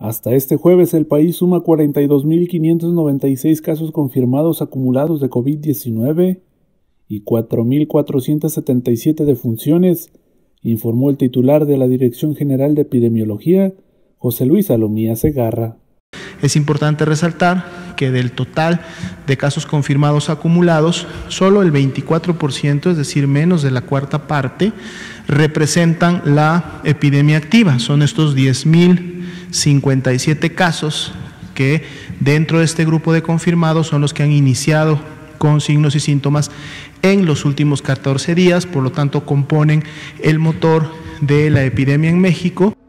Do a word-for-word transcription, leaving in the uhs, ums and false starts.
Hasta este jueves el país suma cuarenta y dos mil quinientos noventa y seis casos confirmados acumulados de COVID diecinueve y cuatro mil cuatrocientos setenta y siete defunciones, informó el titular de la Dirección General de Epidemiología, José Luis Salomía Segarra. Es importante resaltar que del total de casos confirmados acumulados, solo el veinticuatro por ciento, es decir, menos de la cuarta parte, representan la epidemia activa. Son estos diez mil cincuenta y siete casos que dentro de este grupo de confirmados son los que han iniciado con signos y síntomas en los últimos catorce días, por lo tanto componen el motor de la epidemia en México.